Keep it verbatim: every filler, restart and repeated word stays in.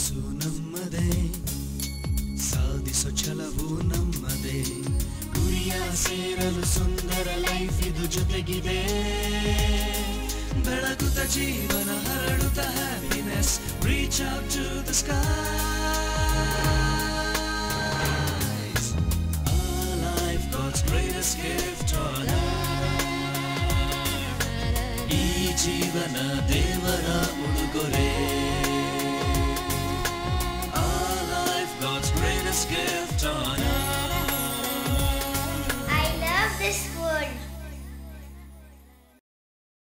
ಕನಸು ನಮ್ಮದೇ ಸಾಧಿಸೋ ಛಲವು ನಮ್ಮದೇ ಗುರಿಯ ಸೇರಲು ಸುಂದರ ಲೈಫ್ ಇದು ಜೊತೆಗಿದೆ ಬೆಳಗುತ್ತ ಜೀವನ ಹರಡುತ್ತ happiness reach out to the skies our life God's greatest gift on earth ಈ ಜೀವನ ದೇವರ ಉಡುಗೊರೆ